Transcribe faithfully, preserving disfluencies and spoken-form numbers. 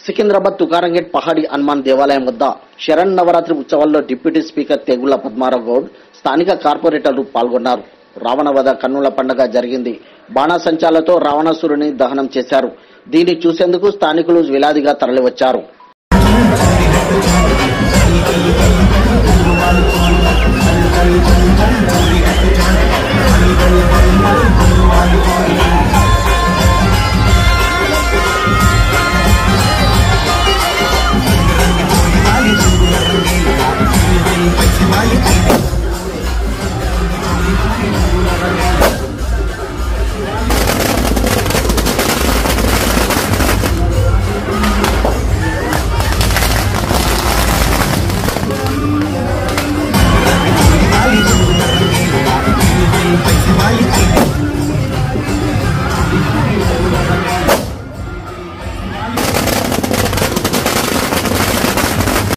సికింద్రాబాద్ తుకారంగేట్ పహాడి హనుమాన్ దేవాలయం వద్ద శరణ్ నవరాత్రి ఉత్సవాల్లో డిప్యూటీ స్పీకర్ తెగుళ్ల పద్మారావు గౌడ్ స్థానిక కార్పొరేటర్లు పాల్గొన్నారు. రావణ వధ కన్నుల పండుగ జరిగింది. బాణాసంచాలతో రావణాసురుని దహనం చేశారు. దీన్ని చూసేందుకు స్థానికులు వేలాదిగా తరలివచ్చారు.